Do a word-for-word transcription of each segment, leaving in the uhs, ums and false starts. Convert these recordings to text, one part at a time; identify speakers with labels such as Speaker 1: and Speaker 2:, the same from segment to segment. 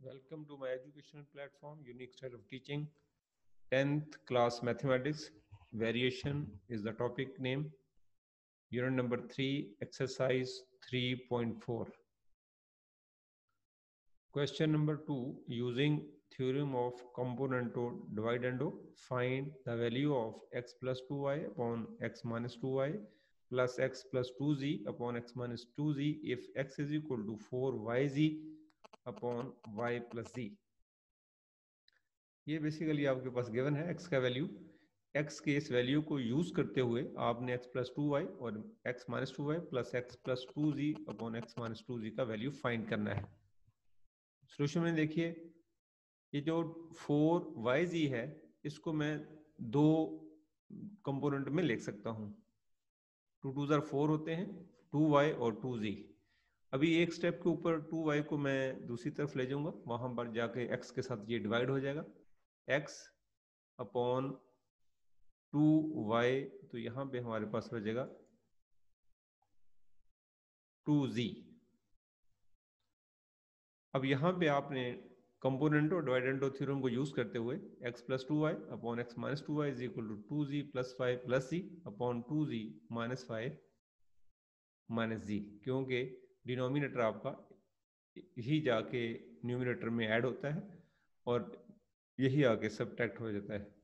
Speaker 1: Welcome to my educational platform, Unique Style of Teaching. tenth class Mathematics. Variation is the topic name. Unit number three, exercise three point four. Question number two, using theorem of componendo dividendo, find the value of x plus two y upon x minus two y plus x plus two z upon x minus two z if x is equal to four y z upon y plus z. ये basically आपके पास given है x का value. x के इस value को use करते हुए आपने x प्लस टू वाई और x minus two y plus x plus two z upon x minus two z का वैल्यू फाइंड करना है। सोल्यूशन में देखिए, ये जो फोर वाई जी है इसको मैं दो कंपोनेंट में लिख सकता हूँ। टू टू जार फोर होते हैं, टू वाई और टू जी। अभी एक स्टेप के ऊपर टू वाई को मैं दूसरी तरफ ले जाऊंगा, वहां पर जाके x के साथ ये डिवाइड हो जाएगा, x अपॉन टू वाई, तो यहां पे हमारे पास हो जाएगा टू जी। अब यहां पे आपने कंपोनेंटो डिवाइडेंडो थ्योरम को यूज करते हुए x plus two y upon x minus two y is equal to two z plus five plus z upon two z minus five minus z, क्योंकि डिनोमिनेटर आपका ही जाके न्यूमिनेटर में ऐड होता है और यही आके सब्ट्रैक्ट हो जाता है।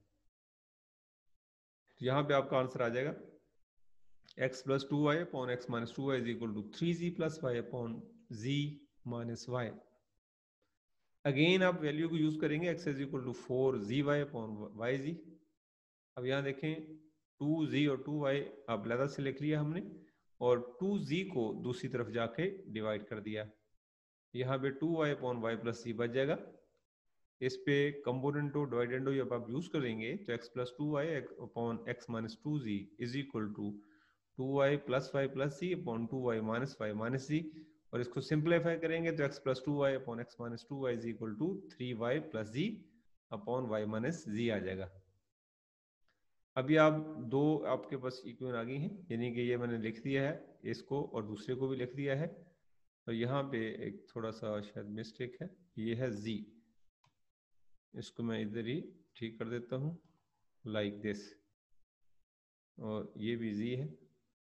Speaker 1: यहाँ पे आपका आंसर आ जाएगा x plus two y upon x minus two y is equal to three z plus y upon z minus y. Again आप वैल्यू को यूज करेंगे, x is equal to four z y upon y z. अब यहाँ देखें, to जी और to Y अब अलग से लिख लिया हमने और टू जी को दूसरी तरफ जाके डिवाइड कर दिया। यहाँ पे two y upon y plus z बच जाएगा। इस पे कंपोनेंटो डिवाइडेंडो जब आप यूज करेंगे तो x plus two y upon x minus two z is equal to two y plus y plus z upon two y minus y minus z, और इसको सिंप्लीफाई करेंगे तो x plus two y upon x minus two y is equal to three y plus z upon y minus z आ जाएगा। अभी आप दो आपके पास इक्वेशन आ गई हैं, यानी कि ये मैंने लिख दिया है इसको और दूसरे को भी लिख दिया है, और यहाँ पे एक थोड़ा सा शायद मिस्टेक है, ये है z, इसको मैं इधर ही ठीक कर देता हूँ लाइक दिस, और ये भी z है।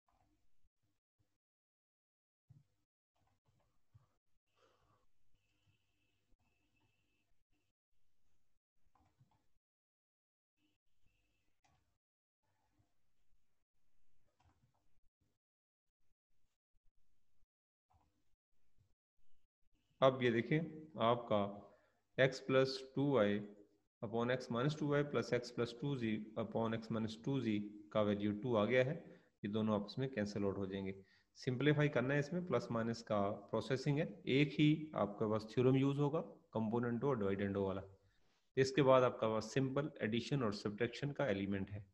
Speaker 1: अब ये देखें, आपका x plus two y upon x minus two y plus x plus two z upon x minus two z का वैल्यू टू आ गया है। ये दोनों आपस में कैंसिल आउट हो जाएंगे। सिंप्लीफाई करना है, इसमें प्लस माइनस का प्रोसेसिंग है, एक ही आपका पास थ्योरम यूज होगा, कंपोनेंटो और डिवाइडेंडो वाला। इसके बाद आपका पास सिंपल एडिशन और सब्ट्रैक्शन का एलिमेंट है।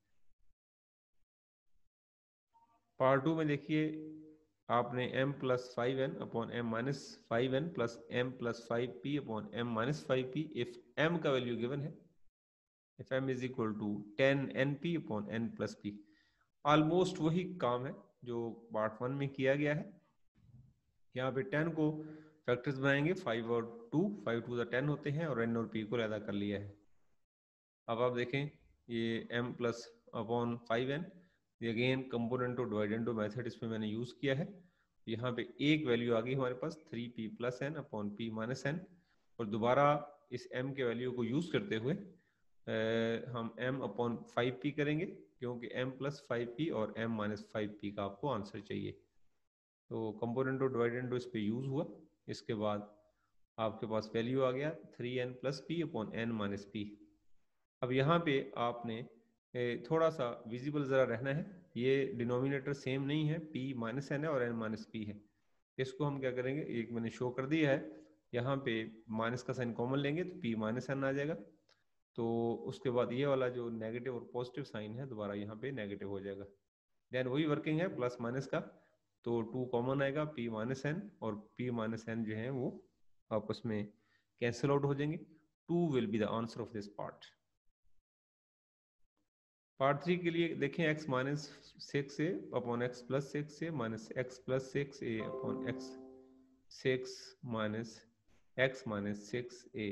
Speaker 1: पार्ट टू में देखिए, आपने m plus five n upon m minus five n plus m plus five p upon m minus five p if m का वैल्यू गिवन है, if m is equal to ten n p upon n plus p. Almost वही काम है जो part one में किया गया है। यहाँ पे टेन को फैक्टर्स बनाएंगे, फाइव और two, five two the ten होते हैं और n और p को अदा कर लिया है। अब आप देखें, ये m plus upon five n, ये अगेन कंपोनेंटो डिवाइडेंडो मेथड इसमें मैंने यूज किया है। यहाँ पे एक वैल्यू आ गई हमारे पास three p plus n upon p minus n, और दोबारा इस m के वैल्यू को यूज करते हुए आ, हम m अपॉन फाइव पी करेंगे, क्योंकि m प्लस फाइव पी और m माइनस फाइव पी का आपको आंसर चाहिए। तो कंपोनेंटो डिवाइडेंडो इस पे यूज हुआ। इसके बाद आपके पास वैल्यू आ गया three n plus p upon n minus p. अब यहाँ पे आपने थोड़ा सा विजिबल ज़रा रहना है, ये डिनोमिनेटर सेम नहीं है, p माइनस एन है और n माइनस पी है। इसको हम क्या करेंगे, एक मैंने शो कर दिया है, यहाँ पे माइनस का साइन कॉमन लेंगे तो p माइनस एन आ जाएगा। तो उसके बाद ये वाला जो नेगेटिव और पॉजिटिव साइन है दोबारा यहाँ पे नेगेटिव हो जाएगा। देन वही वर्किंग है प्लस माइनस का, तो टू कॉमन आएगा, p माइनस एन और p माइनस एन जो है वो आपस में कैंसिल आउट हो जाएंगे। Two will be the answer of this part. Part three के लिए देखें, x minus six a upon x plus six a minus x plus six a upon x six minus x minus six a.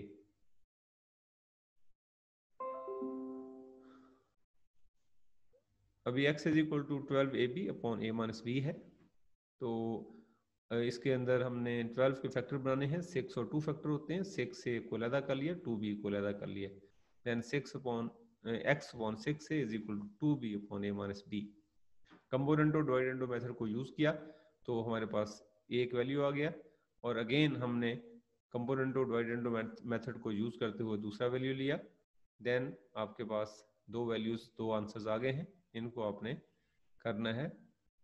Speaker 1: अभी x is equal to twelve a b upon a minus B है, तो इसके अंदर हमने twelve के factor बनाने हैं। Six और टू फैक्टर होते हैं, सिक्स ए को अलहदा कर लिया, टू बी को अलहदा कर लिया, then six upon x upon six a is equal to two b upon a minus b. Component और डिवाइडेंडो मेथड को यूज़ किया तो हमारे पास एक वैल्यू आ गया, और अगेन हमने कंपोनेंट और डिवाइडेंडो मेथड को यूज़ करते हुए दूसरा वैल्यू लिया। देन आपके पास दो वैल्यूज, दो आंसर्स आ गए हैं, इनको आपने करना है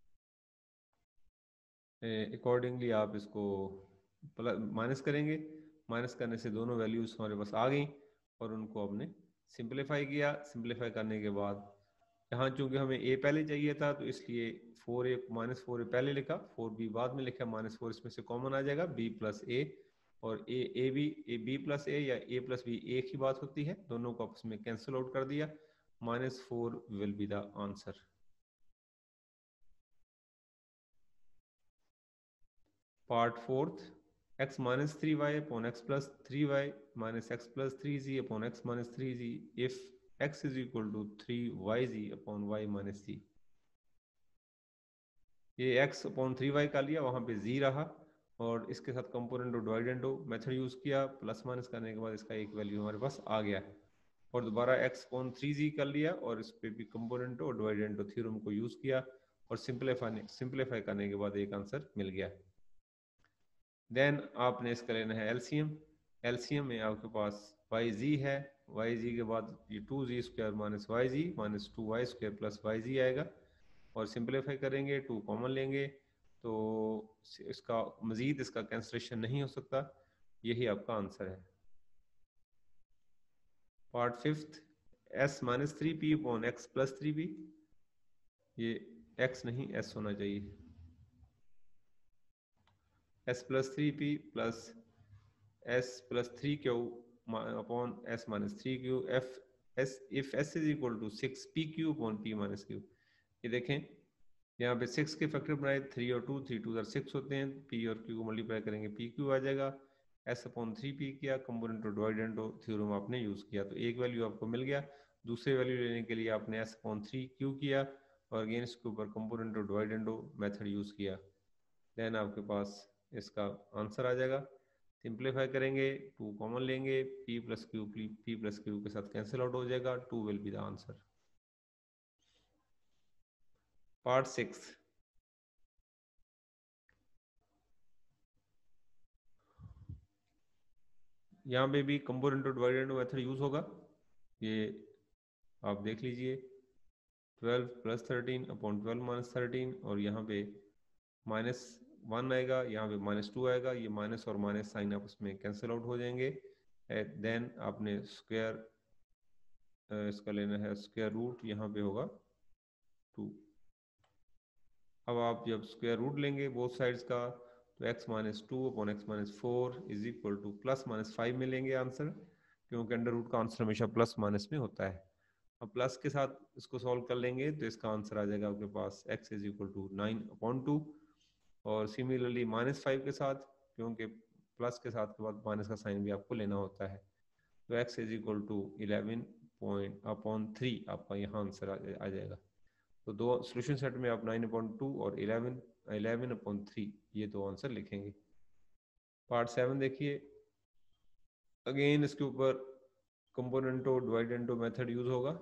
Speaker 1: अकॉर्डिंगली। आप इसको माइनस करेंगे, माइनस करने से दोनों वैल्यूज हमारे पास आ गई और उनको आपने सिंप्लीफाई किया। सिंप्लीफाई करने के बाद यहाँ चूंकि हमें ए पहले चाहिए था तो इसलिए four a minus four a पहले लिखा, फोर बी बाद में लिखा, माइनस फोर इसमें से कॉमन आ जाएगा, बी प्लस ए, और a a b a b plus a या ए प्लस बी एक ही बात होती है, दोनों को आपस में कैंसिल आउट कर दिया। Minus four will be the answer. Part fourth, x minus three y upon x plus three y minus x plus three z upon x minus three z if x is equal to three y z upon y minus z। ये x upon three y का लिया, वहाँ पे z रहा, और इसके साथ component और डिवाइडेंडो मेथड यूज़ किया, प्लस माइनस करने के बाद इसका एक वैल्यू हमारे पास आ गया, और दोबारा x upon थ्री z कर लिया, और इस पर भी कंपोनेंट और डिवाइडेंडो थ्योरम को यूज़ किया, और सिंप्लीफाई सिंप्लीफाई करने के बाद एक आंसर मिल गया। देन आपने इसका लेना है एलसीएम। एलसीएम में आपके पास वाई जी है, वाई जी के बाद ये two z square minus y z minus two y square plus y z आएगा, और सिंप्लीफाई करेंगे, टू कॉमन लेंगे तो इसका मज़ीद इसका कैंसलेशन नहीं हो सकता, यही आपका आंसर है। Part fifth, s minus three p upon x plus three p, ये एक्स नहीं एस होना चाहिए, s plus three p plus s plus three q upon s minus three q f s if s is equal to six p q upon p minus q. ये देखें यहाँ पे six के factor बनाए, three और two, three two दर six होते हैं, पी और क्यू को मल्टीप्लाई करेंगे पी क्यू आ जाएगा, एस अपॉन थ्री पी किया, कंपोनेंट और डिवाइडेंडो थ्योरम आपने यूज़ किया तो एक वैल्यू आपको मिल गया। दूसरे वैल्यू लेने के लिए आपने एस अपॉन थ्री क्यू किया, और अगेन इसके ऊपर कंपोनेंट और डिवाइडेंडो मेथड यूज़ किया, देन आपके पास इसका आंसर आ जाएगा। सिंप्लीफाई करेंगे, टू कॉमन लेंगे, p plus q p plus q के साथ कैंसिल आउट हो जाएगा, two will be the answer. Part six, यहाँ पे भी कंपोनेंट और डिवाइडेंड मेथड यूज होगा, ये आप देख लीजिए, twelve plus thirteen upon twelve minus thirteen, और यहाँ पे माइनस वन आएगा, यहाँ पे माइनस टू आएगा, ये माइनस और माइनस साइन आपस में कैंसिल आउट हो जाएंगे। देन आपने स्क्वायर इसका लेना है स्क्वायर रूट, यहाँ पे होगा टू। अब आप जब स्क्वायर रूट लेंगे बोथ साइड्स का तो x minus two upon x minus four is equal to plus minus five मिलेंगे आंसर, क्योंकि अंडर रूट का आंसर हमेशा प्लस माइनस में होता है। अब प्लस के साथ इसको सॉल्व कर लेंगे तो इसका आंसर आ जाएगा आपके पास x is equal to nine upon two, और सिमिलरली माइनस फाइव के साथ, क्योंकि प्लस के साथ के बाद माइनस का साइन भी आपको लेना होता है, तो x is equal to eleven point upon three आपका यहाँ आंसर आ जाएगा। तो दो सोल्यूशन सेट में आप नाइन अपॉन टू और इलेवन इलेवन अपॉन थ्री ये दो आंसर लिखेंगे। पार्ट सेवन देखिए, अगेन इसके ऊपर कंपोनेंटो डिवाइडेंटो मेथड यूज होगा।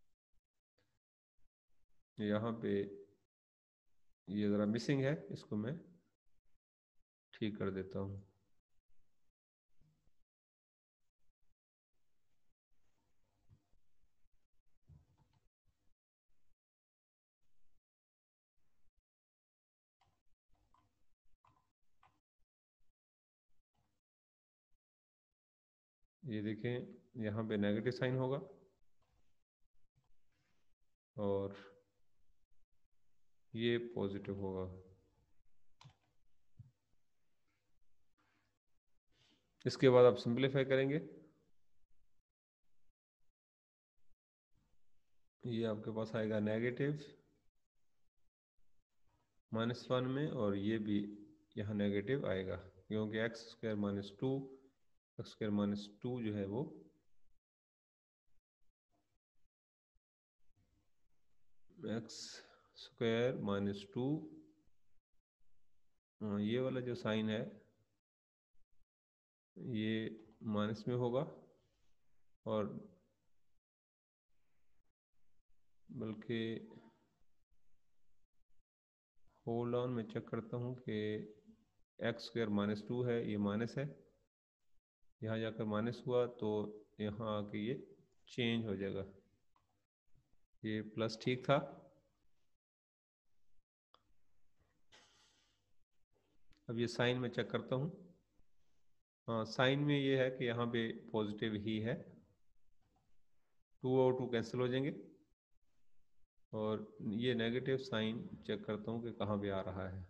Speaker 1: यहाँ पे ये ज़रा मिसिंग है, इसको मैं ठीक कर देता हूँ। ये देखें यहाँ पे नेगेटिव साइन होगा और ये पॉजिटिव होगा। इसके बाद आप सिंप्लीफाई करेंगे, ये आपके पास आएगा नेगेटिव माइनस वन में, और ये भी यहाँ नेगेटिव आएगा क्योंकि x square minus two x square minus two जो है वो एक्स स्क्वायर माइनस टू, ये वाला जो साइन है ये माइनस में होगा, और बल्कि होल्ड ऑन, मैं चेक करता हूँ कि एक्स स्क्वायर माइनस टू है, ये माइनस है, यहाँ जाकर माइनस हुआ तो यहाँ आके ये चेंज हो जाएगा, ये प्लस ठीक था। अब ये साइन में चेक करता हूँ, हाँ साइन में ये है कि यहाँ पे पॉजिटिव ही है, टू और टू कैंसिल हो जाएंगे, और ये नेगेटिव साइन चेक करता हूँ कि कहाँ पे आ रहा है।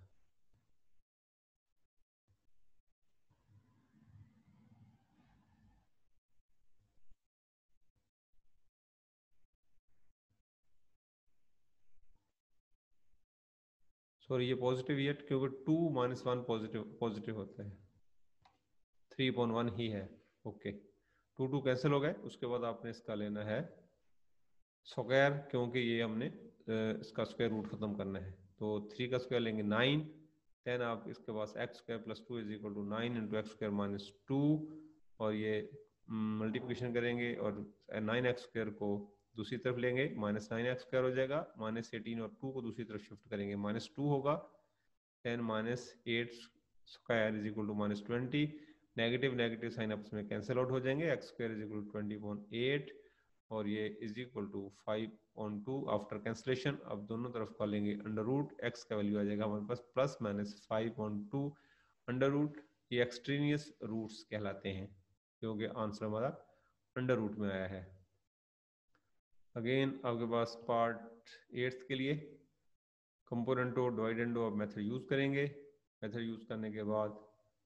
Speaker 1: सॉरी, ये पॉजिटिव ही है क्योंकि two minus one positive positive होता है, थ्री पॉइंट वन ही है। ओके, टू टू कैंसिल हो गए। उसके बाद आपने इसका लेना है स्क्वायर, क्योंकि ये हमने इसका स्क्वायर रूट खत्म करना है, तो थ्री का स्क्वायर लेंगे नाइन, देन आप इसके पास x square plus two is equal to nine into x square minus two, और ये मल्टीप्लिकेशन करेंगे और नाइन एक्स स्क्वायर को दूसरी तरफ लेंगे, माइनस नाइन एक्स स्क्वायर हो जाएगा, माइनस एटीन और टू को दूसरी तरफ शिफ्ट करेंगे, माइनस टू होगा, ten minus eight square is equal to minus twenty, negative negative sign आपस में कैंसिल आउट हो जाएंगे, x square is equal to twenty point eight और ये is equal to five on two after cancellation. अब दोनों तरफ का लेंगे अंडर रूट, एक्स का वैल्यू आ जाएगा हमारे पास plus minus five on two under root, ये एक्सट्रीनियस रूट्स कहलाते हैं क्योंकि आंसर हमारा अंडर रूट में आया है। अगेन आपके पास पार्ट एट्थ के लिए कंपोनेंटो डिवाइडेंडो अब मेथड यूज करेंगे। मेथड यूज करने के बाद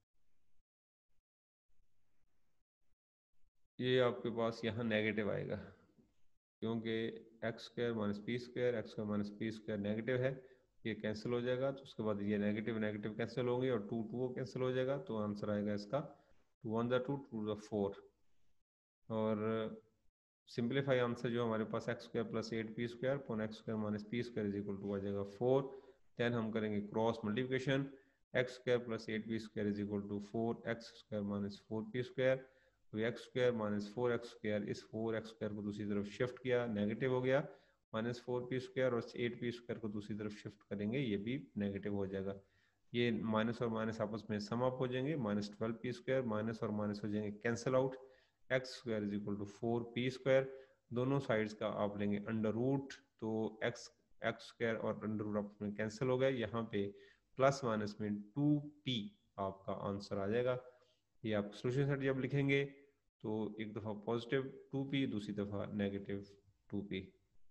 Speaker 1: ये आपके पास यहाँ नेगेटिव आएगा क्योंकि x square minus p square, x square minus p square negative है, ये कैंसिल हो जाएगा, तो उसके बाद ये नेगेटिव नेगेटिव कैंसिल होंगे और टू टू कैंसिल हो जाएगा, तो आंसर आएगा इसका टू वन ज़ा टू, टू ज़ा फोर, और सिंप्लीफाई आंसर जो हमारे पास x square plus eight p square upon x square minus p square is equal to आ जाएगा फोर, देन हम करेंगे cross multiplication, x square plus eight p square is equal to four x square minus four p square, तो x square minus four x square, इस four x square को दूसरी तरफ shift किया, नेगेटिव हो गया, माइनस फोर पी स्क्वायर और eight p square को दूसरी तरफ शिफ्ट करेंगे, ये भी नेगेटिव हो जाएगा, ये माइनस और माइनस आपस में सम अप हो जाएंगे, minus twelve p square, minus और माइनस हो जाएंगे cancel out, x square is equal to four p square, दोनों साइड्स का आप लेंगे अंडर रूट, तो एक्स एक्स स्क्वायर और अंडर रूट आपस में कैंसिल हो गए, यहाँ पे प्लस माइनस में टू पी आपका आंसर आ जाएगा। ये आप सोल्यूशन सेट जब लिखेंगे तो एक दफ़ा पॉजिटिव टू पी, दूसरी दफ़ा negative two p.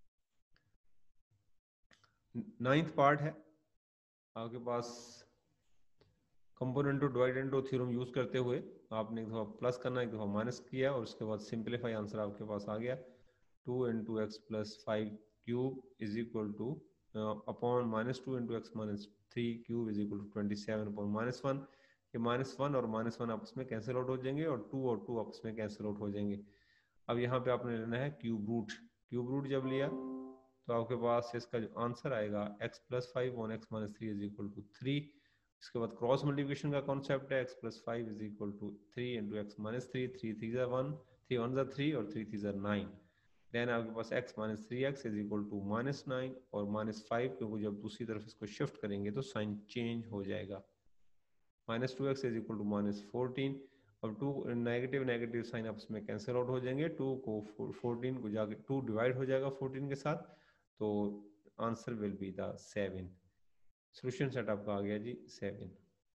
Speaker 1: Ninth part है आपके पास कंपोनेंटो डिवाइडेंडो थ्योरम यूज करते हुए आपने एक दफ़ा प्लस करना, एक दफ़ा माइनस किया और उसके बाद सिंप्लीफाई आंसर आपके पास आ गया, two into x plus five cube is equal to upon minus two into x minus three cube is equal to twenty seven upon minus one, ये माइनस वन और माइनस वन आपस में cancel out हो जाएंगे और to और to आपस में कैंसिल आउट हो जाएंगे। अब यहाँ पे आपने लेना है क्यूब रूट, क्यूब रूट जब लिया तो आपके पास इसका जो आंसर आएगा x plus five on x minus three is equal to three, इसके बाद क्रॉस मल्टीप्लिकेशन का कॉन्सेप्ट है, x plus five is equal to three into x minus three, three three ज़ा वन, थ्री वन ज़ा three और three three ज़ा nine, then आपके पास x minus three x is equal to minus nine और minus five, क्योंकि जब दूसरी तरफ इसको शिफ्ट करेंगे तो साइन चेंज हो जाएगा, minus two x is equal to minus fourteen, अब टू नेगेटिव नेगेटिव साइन आपस में कैंसिल आउट हो जाएंगे, टू को फोर्टीन को जाके टू डिवाइड हो जाएगा फोर्टीन के साथ, तो answer will be the seven. Solution set आपका आ गया जी सेवन।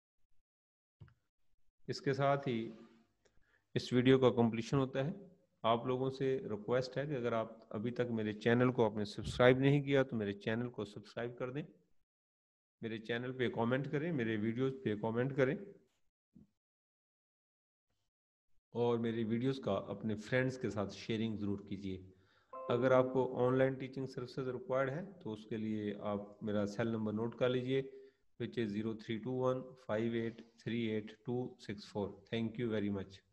Speaker 1: इसके साथ ही इस वीडियो का कंप्लीशन होता है। आप लोगों से रिक्वेस्ट है कि अगर आप अभी तक मेरे चैनल को आपने सब्सक्राइब नहीं किया तो मेरे चैनल को सब्सक्राइब कर दें, मेरे चैनल पे कमेंट करें, मेरे वीडियोस पे कमेंट करें और मेरी वीडियोस का अपने फ्रेंड्स के साथ शेयरिंग ज़रूर कीजिए। अगर आपको ऑनलाइन टीचिंग सर्विसेज रिक्वायर्ड है तो उसके लिए आप मेरा सेल नंबर नोट कर लीजिए, which is zero three two one five eight three eight two six four. Thank you very much.